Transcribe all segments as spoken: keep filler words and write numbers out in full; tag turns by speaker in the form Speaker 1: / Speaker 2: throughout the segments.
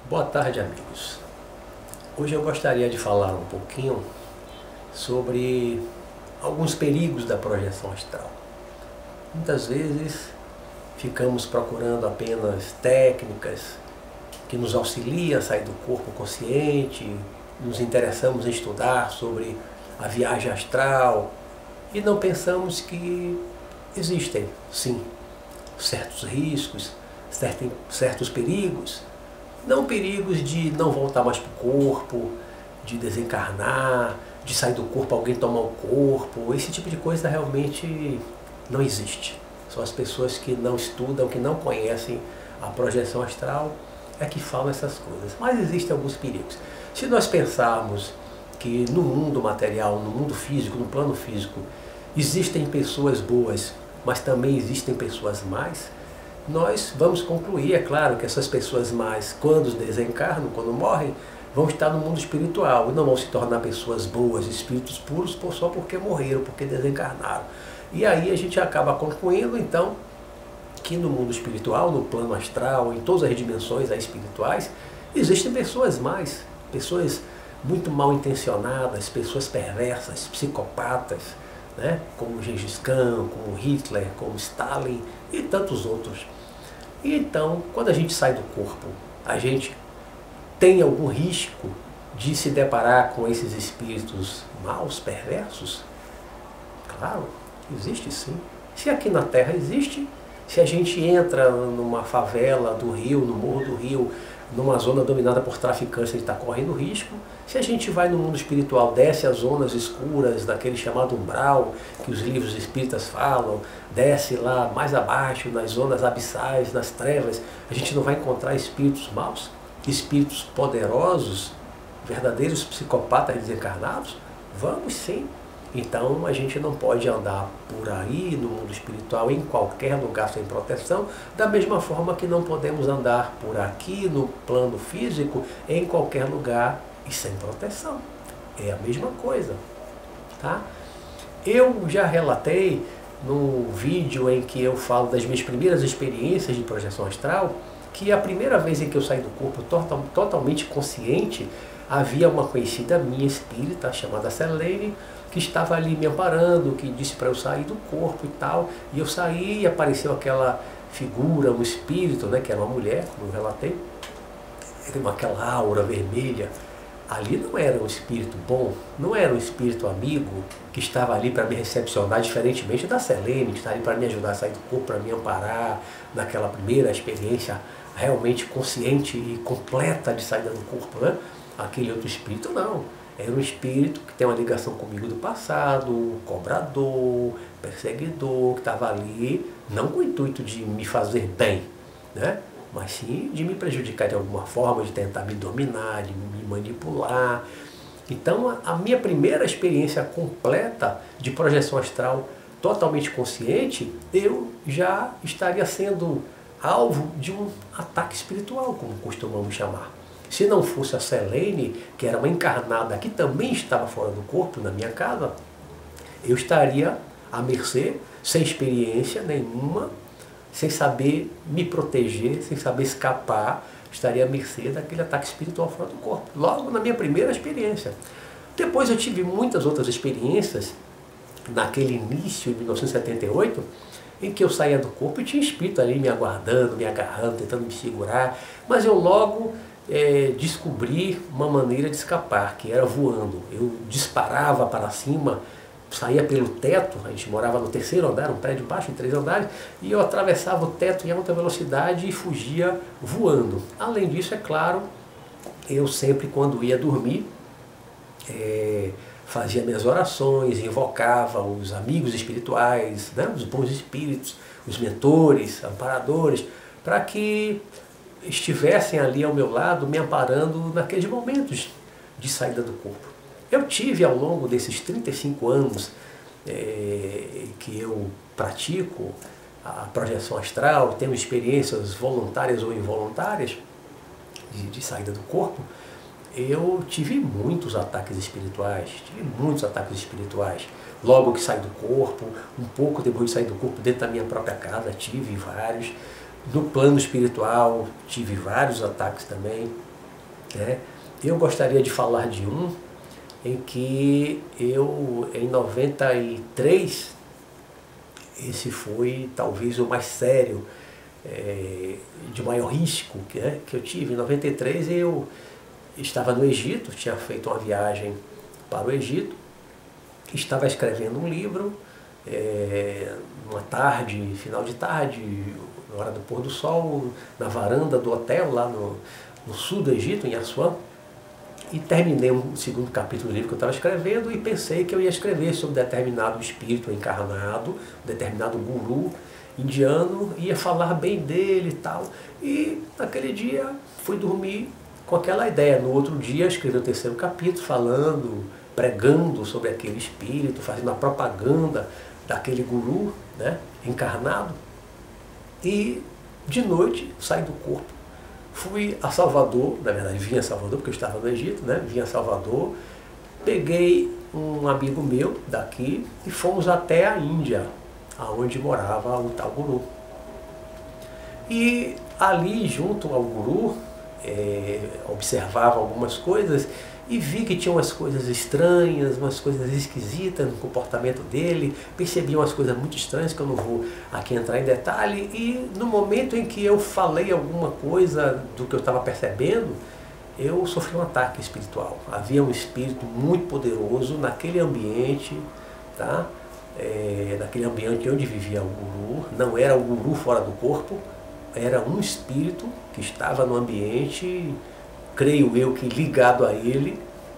Speaker 1: Boa tarde, amigos. Hoje eu gostaria de falar um pouquinho sobre alguns perigos da projeção astral. Muitas vezes ficamos procurando apenas técnicas que nos auxiliam a sair do corpo consciente, nos interessamos em estudar sobre a viagem astral e não pensamos que existem, sim, certos riscos, certos perigos. Não perigos de não voltar mais para o corpo, de desencarnar, de sair do corpo, alguém tomar o corpo. Esse tipo de coisa realmente não existe. São as pessoas que não estudam, que não conhecem a projeção astral, é que falam essas coisas. Mas existem alguns perigos. Se nós pensarmos que no mundo material, no mundo físico, no plano físico, existem pessoas boas, mas também existem pessoas más, nós vamos concluir, é claro, que essas pessoas mais, quando desencarnam, quando morrem, vão estar no mundo espiritual e não vão se tornar pessoas boas, espíritos puros, só porque morreram, porque desencarnaram. E aí a gente acaba concluindo, então, que no mundo espiritual, no plano astral, em todas as dimensões espirituais, existem pessoas mais, pessoas muito mal intencionadas, pessoas perversas, psicopatas, né? Como Gengis Khan, como Hitler, como Stalin e tantos outros. E então, quando a gente sai do corpo, a gente tem algum risco de se deparar com esses espíritos maus, perversos? Claro, existe sim. Se aqui na Terra existe, se a gente entra numa favela do Rio, no Morro do Rio, numa zona dominada por traficantes, a gente está correndo risco. Se a gente vai no mundo espiritual, desce as zonas escuras, daquele chamado umbral, que os livros espíritas falam, desce lá mais abaixo, nas zonas abissais, nas trevas, a gente não vai encontrar espíritos maus, espíritos poderosos, verdadeiros psicopatas desencarnados? Vamos sim. Então a gente não pode andar por aí no mundo espiritual, em qualquer lugar sem proteção, da mesma forma que não podemos andar por aqui no plano físico, em qualquer lugar e sem proteção. É a mesma coisa, tá? Eu já relatei no vídeo em que eu falo das minhas primeiras experiências de projeção astral, que a primeira vez em que eu saí do corpo total, totalmente consciente, havia uma conhecida minha espírita chamada Selene, que estava ali me amparando, que disse para eu sair do corpo e tal, e eu saí e apareceu aquela figura, um espírito, né, que era uma mulher, como eu relatei, com aquela aura vermelha. Ali não era um espírito bom, não era um espírito amigo que estava ali para me recepcionar, diferentemente da Selene, que está ali para me ajudar a sair do corpo, para me amparar naquela primeira experiência realmente consciente e completa de saída do corpo, né? Aquele outro espírito não, era um espírito que tem uma ligação comigo do passado, um cobrador, perseguidor, que estava ali, não com o intuito de me fazer bem, né? Mas sim de me prejudicar de alguma forma, de tentar me dominar, de me manipular. Então a minha primeira experiência completa de projeção astral totalmente consciente, eu já estaria sendo alvo de um ataque espiritual, como costumamos chamar. Se não fosse a Selene, que era uma encarnada que também estava fora do corpo, na minha casa, eu estaria à mercê, sem experiência nenhuma, sem saber me proteger, sem saber escapar, estaria à mercê daquele ataque espiritual fora do corpo. Logo na minha primeira experiência. Depois eu tive muitas outras experiências, naquele início de mil novecentos e setenta e oito, em que eu saía do corpo e tinha espírito ali me aguardando, me agarrando, tentando me segurar, mas eu logo é, descobri uma maneira de escapar, que era voando. Eu disparava para cima, saía pelo teto, a gente morava no terceiro andar, um prédio baixo, em três andares, e eu atravessava o teto em alta velocidade e fugia voando. Além disso, é claro, eu sempre quando ia dormir, é, fazia minhas orações, invocava os amigos espirituais, né, os bons espíritos, os mentores, amparadores, para que estivessem ali ao meu lado, me amparando naqueles momentos de saída do corpo. Eu tive ao longo desses trinta e cinco anos é, que eu pratico a projeção astral, tenho experiências voluntárias ou involuntárias de, de saída do corpo, eu tive muitos ataques espirituais, tive muitos ataques espirituais. Logo que saí do corpo, um pouco depois de sair do corpo, dentro da minha própria casa, tive vários. No plano espiritual, tive vários ataques também. né? Eu gostaria de falar de um em que eu, em noventa e três, esse foi talvez o mais sério, é, de maior risco, né, que eu tive. Em noventa e três eu estava no Egito, tinha feito uma viagem para o Egito, estava escrevendo um livro, é, uma tarde, final de tarde, na hora do pôr do sol, na varanda do hotel lá no, no sul do Egito, em Assuã, e terminei o segundo capítulo do livro que eu estava escrevendo e pensei que eu ia escrever sobre determinado espírito encarnado, um determinado guru indiano, ia falar bem dele e tal. E naquele dia fui dormir com aquela ideia. No outro dia escrevi o terceiro capítulo falando, pregando sobre aquele espírito, fazendo a propaganda daquele guru, né, encarnado. E de noite saí do corpo. Fui a Salvador, na verdade vim a Salvador porque eu estava no Egito, né? Vim a Salvador, peguei um amigo meu daqui e fomos até a Índia, aonde morava o tal guru. E ali, junto ao guru, é, observava algumas coisas e vi que tinha umas coisas estranhas, umas coisas esquisitas no comportamento dele, percebi umas coisas muito estranhas que eu não vou aqui entrar em detalhe, e no momento em que eu falei alguma coisa do que eu estava percebendo, eu sofri um ataque espiritual. Havia um espírito muito poderoso naquele ambiente, tá? É, naquele ambiente onde vivia o guru. Não era o guru fora do corpo, era um espírito que estava no ambiente, creio eu que ligado a ele,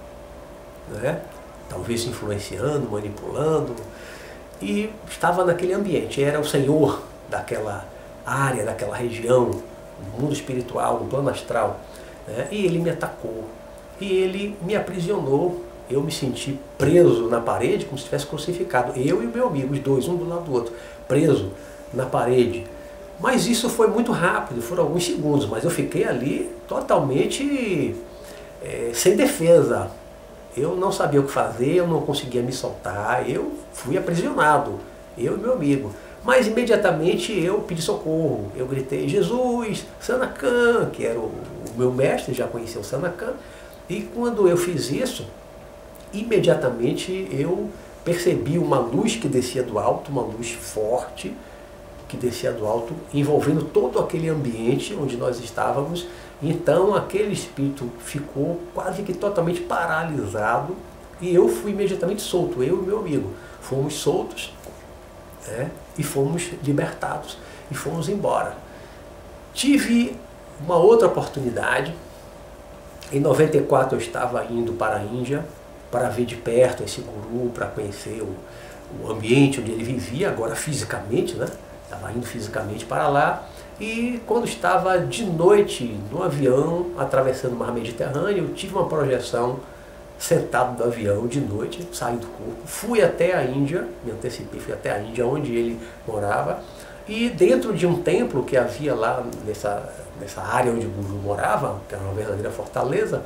Speaker 1: né? Talvez influenciando, manipulando, e estava naquele ambiente, era o senhor daquela área, daquela região, do mundo espiritual, do plano astral, né? E ele me atacou, e ele me aprisionou. Eu me senti preso na parede, como se estivesse crucificado, eu e o meu amigo, os dois, um do lado do outro, preso na parede. Mas isso foi muito rápido, foram alguns segundos, mas eu fiquei ali totalmente é, sem defesa. Eu não sabia o que fazer, eu não conseguia me soltar, eu fui aprisionado, eu e meu amigo. Mas imediatamente eu pedi socorro, eu gritei, Jesus, Sanakam, que era o, o meu mestre, já conhecia o Sanakam, e quando eu fiz isso, imediatamente eu percebi uma luz que descia do alto, uma luz forte, que descia do alto, envolvendo todo aquele ambiente onde nós estávamos. Então aquele espírito ficou quase que totalmente paralisado e eu fui imediatamente solto, eu e meu amigo. Fomos soltos, né, e fomos libertados e fomos embora. Tive uma outra oportunidade. Em noventa e quatro eu estava indo para a Índia para ver de perto esse guru, para conhecer o, o ambiente onde ele vivia, agora fisicamente, né? Estava indo fisicamente para lá, e quando estava de noite no avião, atravessando o mar Mediterrâneo, eu tive uma projeção sentado do avião de noite, saí do corpo, fui até a Índia, me antecipei, fui até a Índia onde ele morava, e dentro de um templo que havia lá nessa, nessa área onde o guru morava, que era uma verdadeira fortaleza,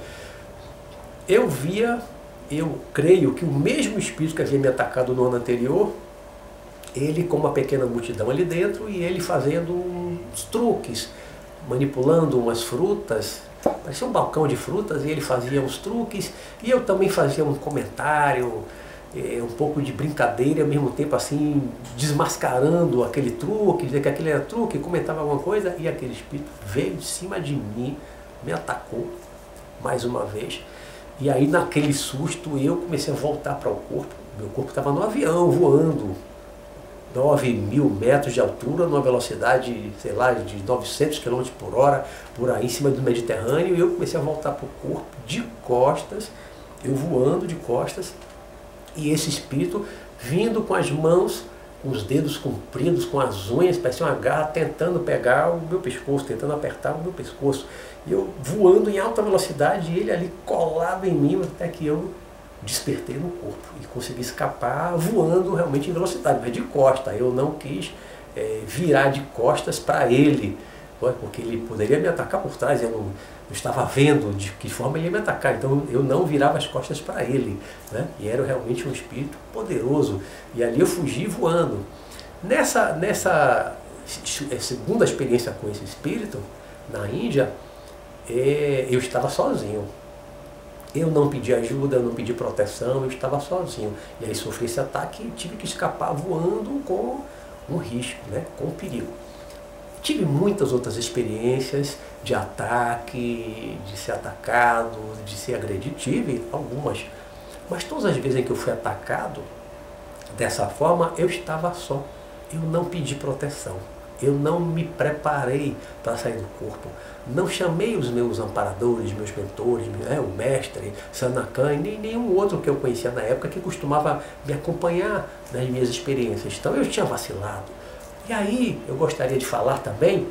Speaker 1: eu via, eu creio que o mesmo espírito que havia me atacado no ano anterior, ele com uma pequena multidão ali dentro e ele fazendo uns truques, manipulando umas frutas, parecia um balcão de frutas, e ele fazia uns truques, e eu também fazia um comentário, é, um pouco de brincadeira, e ao mesmo tempo assim, desmascarando aquele truque, dizer que aquele era truque, comentava alguma coisa, e aquele espírito veio de cima de mim, me atacou mais uma vez, e aí naquele susto eu comecei a voltar para o corpo, meu corpo estava no avião, voando, nove mil metros de altura, numa velocidade, sei lá, de novecentos quilômetros por hora, por aí em cima do Mediterrâneo, e eu comecei a voltar para o corpo de costas, eu voando de costas, e esse espírito vindo com as mãos, com os dedos compridos, com as unhas, parecia uma garra, tentando pegar o meu pescoço, tentando apertar o meu pescoço, e eu voando em alta velocidade, e ele ali colado em mim, até que eu despertei no corpo e consegui escapar voando realmente em velocidade, mas de costa. Eu não quis é, virar de costas para ele, porque ele poderia me atacar por trás, eu não, não estava vendo de que forma ele ia me atacar, então eu não virava as costas para ele, né? E era realmente um espírito poderoso, e ali eu fugi voando. Nessa, nessa segunda experiência com esse espírito, na Índia, é, eu estava sozinho. Eu não pedi ajuda, eu não pedi proteção, eu estava sozinho. E aí sofri esse ataque e tive que escapar voando com um risco, né? Com um perigo. Tive muitas outras experiências de ataque, de ser atacado, de ser agredido. Tive algumas. Mas todas as vezes em que eu fui atacado, dessa forma, eu estava só. Eu não pedi proteção. Eu não me preparei para sair do corpo. Não chamei os meus amparadores, meus mentores, né, o mestre, Sanakan, nem nenhum outro que eu conhecia na época que costumava me acompanhar nas minhas experiências. Então eu tinha vacilado. E aí eu gostaria de falar também,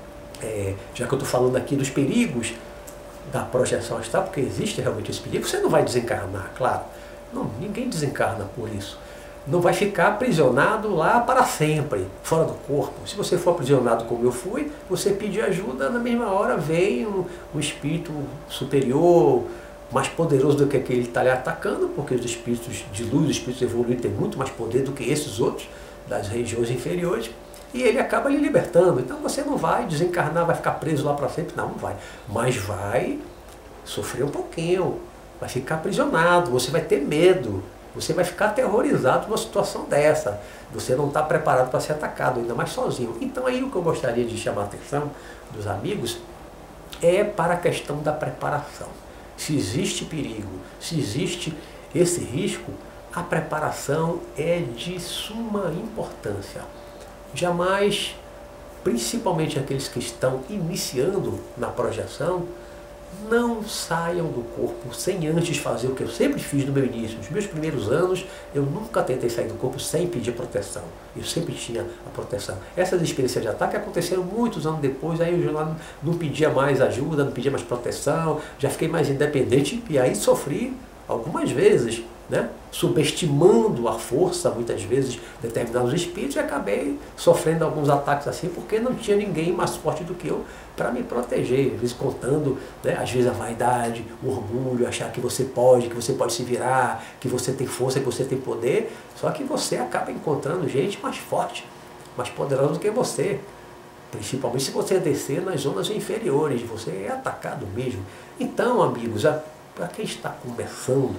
Speaker 1: é, já que eu estou falando aqui dos perigos da projeção astral, porque existe realmente esse perigo, você não vai desencarnar, claro. Não, ninguém desencarna por isso. Não vai ficar aprisionado lá para sempre, fora do corpo. Se você for aprisionado como eu fui, você pedir ajuda, na mesma hora vem um, um espírito superior, mais poderoso do que aquele que está lhe atacando, porque os espíritos de luz, os espíritos evoluídos têm muito mais poder do que esses outros, das regiões inferiores, e ele acaba lhe libertando. Então você não vai desencarnar, vai ficar preso lá para sempre, não, não vai. Mas vai sofrer um pouquinho, vai ficar aprisionado, você vai ter medo. Você vai ficar aterrorizado numa situação dessa. Você não está preparado para ser atacado, ainda mais sozinho. Então aí o que eu gostaria de chamar a atenção dos amigos é para a questão da preparação. Se existe perigo, se existe esse risco, a preparação é de suma importância. Jamais, principalmente aqueles que estão iniciando na projeção, não saiam do corpo sem antes fazer o que eu sempre fiz no meu início. Nos meus primeiros anos, eu nunca tentei sair do corpo sem pedir proteção. Eu sempre tinha a proteção. Essas experiências de ataque aconteceram muitos anos depois, aí eu já não pedia mais ajuda, não pedia mais proteção, já fiquei mais independente e aí sofri algumas vezes, né? Subestimando a força, muitas vezes, de determinados espíritos, e acabei sofrendo alguns ataques assim, porque não tinha ninguém mais forte do que eu para me proteger, às vezes contando, né, às vezes a vaidade, o orgulho, achar que você pode, que você pode se virar, que você tem força, que você tem poder, só que você acaba encontrando gente mais forte, mais poderosa do que você, principalmente se você descer nas zonas inferiores, você é atacado mesmo. Então, amigos, para quem está começando,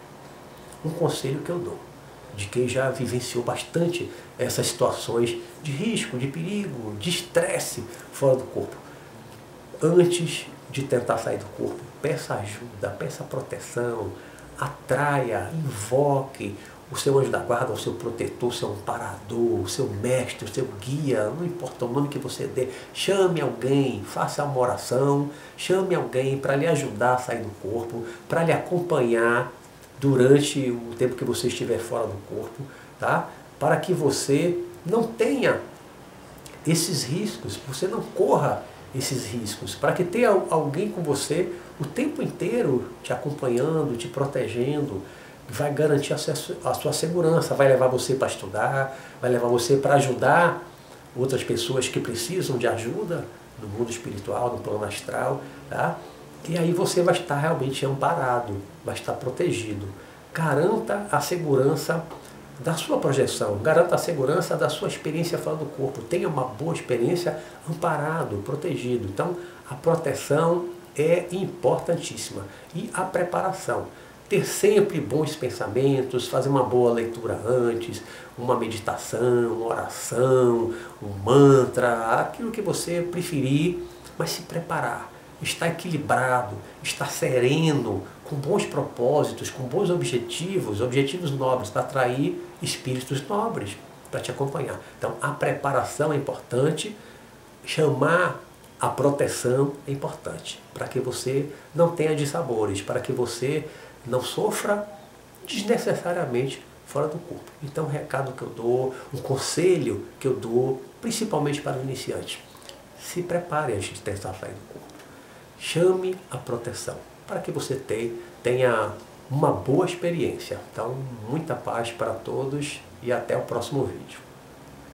Speaker 1: um conselho que eu dou, de quem já vivenciou bastante essas situações de risco, de perigo, de estresse fora do corpo. Antes de tentar sair do corpo, peça ajuda, peça proteção, atraia, invoque o seu anjo da guarda, o seu protetor, o seu amparador, o seu mestre, o seu guia, não importa o nome que você dê, chame alguém, faça uma oração, chame alguém para lhe ajudar a sair do corpo, para lhe acompanhar durante o tempo que você estiver fora do corpo, tá? Para que você não tenha esses riscos, você não corra esses riscos, para que tenha alguém com você o tempo inteiro te acompanhando, te protegendo, vai garantir a sua segurança, vai levar você para estudar, vai levar você para ajudar outras pessoas que precisam de ajuda no mundo espiritual, no plano astral, tá? E aí você vai estar realmente amparado, vai estar protegido. Garanta a segurança da sua projeção, garanta a segurança da sua experiência fora do corpo. Tenha uma boa experiência amparado, protegido. Então, a proteção é importantíssima. E a preparação. Ter sempre bons pensamentos, fazer uma boa leitura antes, uma meditação, uma oração, um mantra, aquilo que você preferir, mas se preparar. Estar equilibrado, estar sereno, com bons propósitos, com bons objetivos, objetivos nobres, para atrair espíritos nobres para te acompanhar. Então, a preparação é importante, chamar a proteção é importante, para que você não tenha dissabores, para que você não sofra desnecessariamente fora do corpo. Então, um recado que eu dou, um conselho que eu dou, principalmente para o iniciante: se prepare antes de tentar sair do corpo. Chame a proteção, para que você tenha uma boa experiência. Então, muita paz para todos e até o próximo vídeo.